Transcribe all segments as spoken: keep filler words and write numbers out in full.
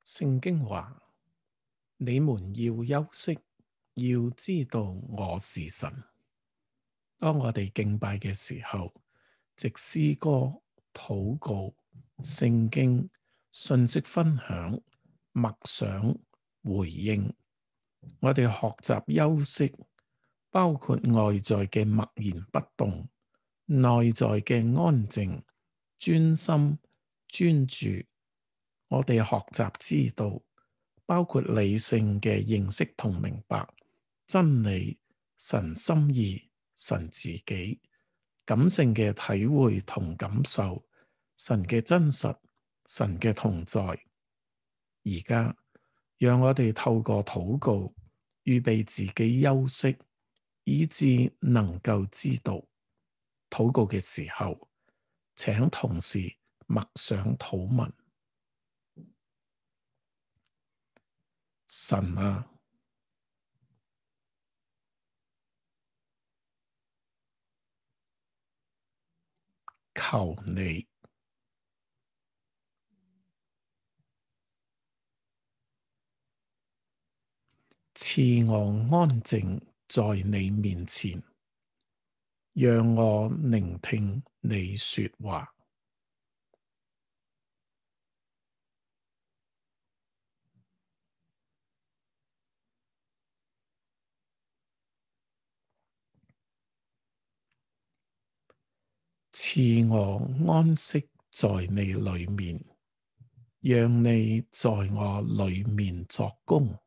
聖經話：你們要休息，要知道我是神。當我哋敬拜嘅時候，藉詩歌、禱告、聖經、信息分享、默想、回應，我哋學習休息，包括外在嘅默然不動，內在嘅安靜、專心、專注。我哋學習知道，包括理性嘅認識同明白真理、神心意、神自己，感性嘅體會同感受神嘅真實、神嘅同在。而家讓我哋透過禱告，預備自己休息，以致能夠知道。禱告嘅時候，請同時默想禱文。神啊，求你賜我安靜在你面前，讓我聆聽你說話。賜我安息在你裏面，讓你在我裏面作工。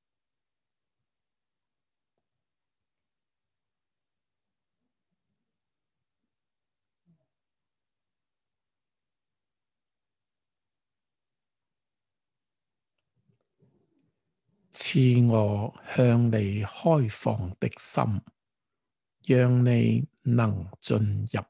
賜我向你開放的心，讓你能進入。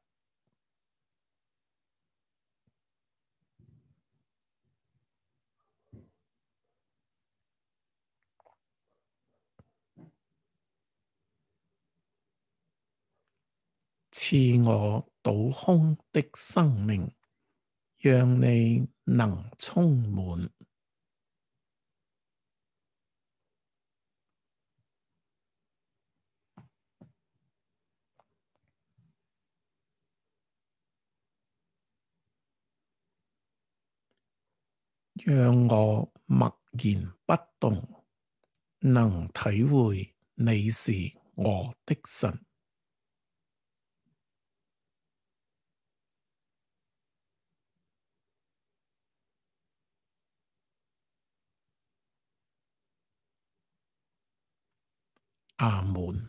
賜我倒空的生命，讓你能充滿。讓我默然不動，能體會你是我的神。阿門。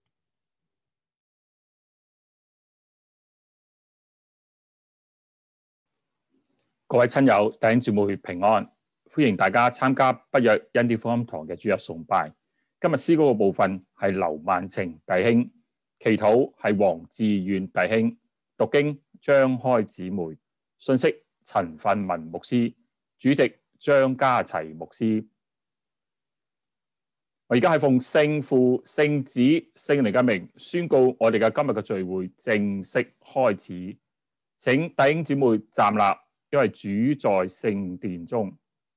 各位親友、弟兄姊妹平安，歡迎大家參加北約恩典福音堂嘅主日崇拜。今日詩歌嘅部分係劉萬晴弟兄，祈禱係黃志遠弟兄，讀經張開姊妹，信息陳訓文牧師，主席張家齊牧師。我而家係奉聖父、聖子、聖靈嘅名宣告我哋嘅今日嘅聚會正式開始，請弟兄姊妹站立。因為主在聖殿中。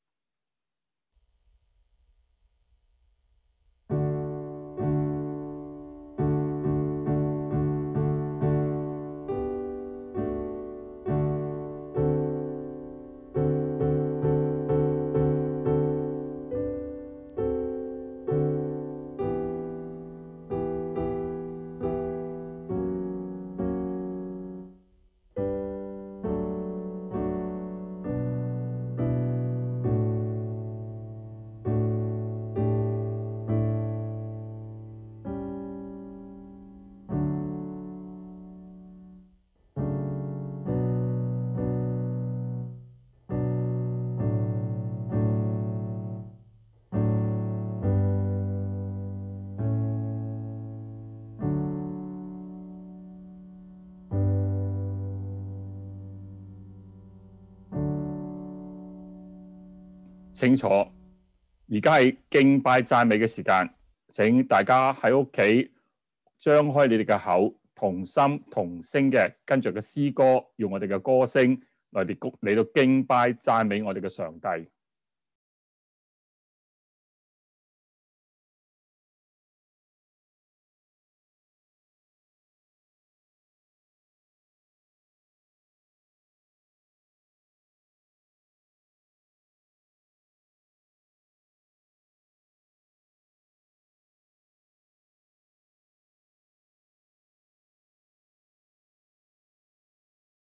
清楚，而家係敬拜讚美嘅時間，請大家喺屋企張開你哋嘅口，同心同聲嘅跟着嘅詩歌，用我哋嘅歌聲嚟嚟到敬拜讚美我哋嘅上帝。